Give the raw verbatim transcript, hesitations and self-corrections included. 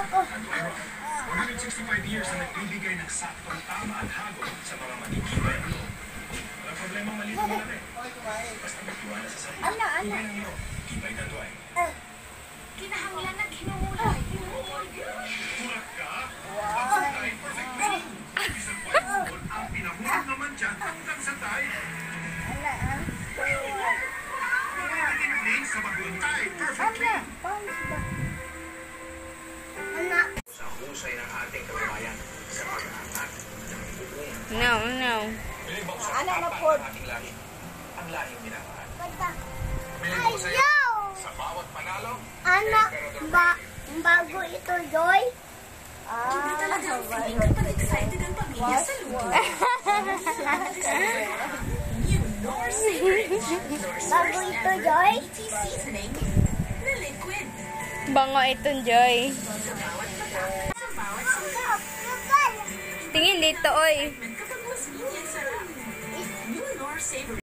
one hundred sixty-five years na nagbibigay ng saktong tama at hagod sa mga manikibay na loob. Walang problema malito mo na rin. Basta magtiwala sa sarili. Ano, ano? Tubay ng loob. Ibay na doy. Kinahanglan na ginumulay. Kulat ka? Ang santay, perfect blue. Isang white ball, ang pinahulog naman dyan hanggang santay. Tinigning sa maguntay, perfectly. Sa husay ng ating kababayan sa pag-aangat ng buong. No, no. Bilibaw sa Ano na kapal po? ng ating lahi. Ang lahing minamahal. Bilibaw Ay, sa'yo. yo! Sa bawat panalo, Anak, ba bago ito, Joy? Hindi talaga ang feeling kapag excited ang pamilya sa luto. New Knorr Savourage. Bago ito, Joy? Meaty seasoning na liquid. Bango itong Joy. Sa bawat patak, sa bawat sangkap. Tingin dito, oy. Kapag mas meaty ang sarap. New Knorr Savourage.